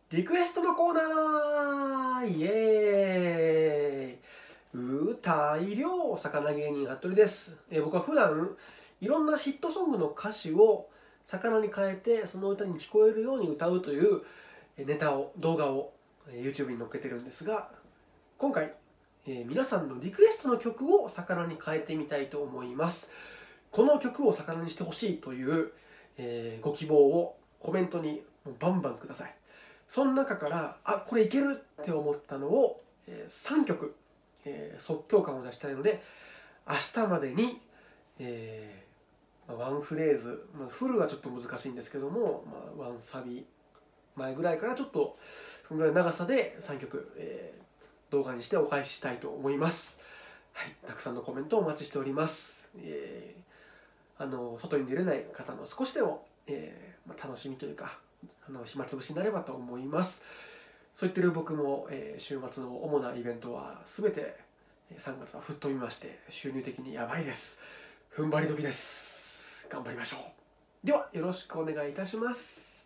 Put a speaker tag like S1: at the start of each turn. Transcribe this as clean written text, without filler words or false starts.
S1: リクエストのコーナーイエーイ大量魚芸人服部です。僕は普段いろんなヒットソングの歌詞を魚に変えてその歌に聞こえるように歌うという動画を YouTube に載っけてるんですが、今回皆さんのリクエストの曲を魚に変えてみたいと思います。この曲を魚にしてほしいという、ご希望をコメントにバンバンください。その中からこれいけるって思ったのを、3曲、即興感を出したいので明日までに、ワンフレーズ、フルはちょっと難しいんですけども、ワンサビ前ぐらいからちょっとそのぐらいの長さで3曲、動画にしてお返ししたいと思います。はい、たくさんのコメントをお待ちしております。外に出れない方の少しでも、楽しみというか暇つぶしになればと思います。そう言ってる僕も、週末の主なイベントは全て3月は吹っ飛びまして収入的にやばいです。踏ん張り時です。頑張りましょう。ではよろしくお願いいたします。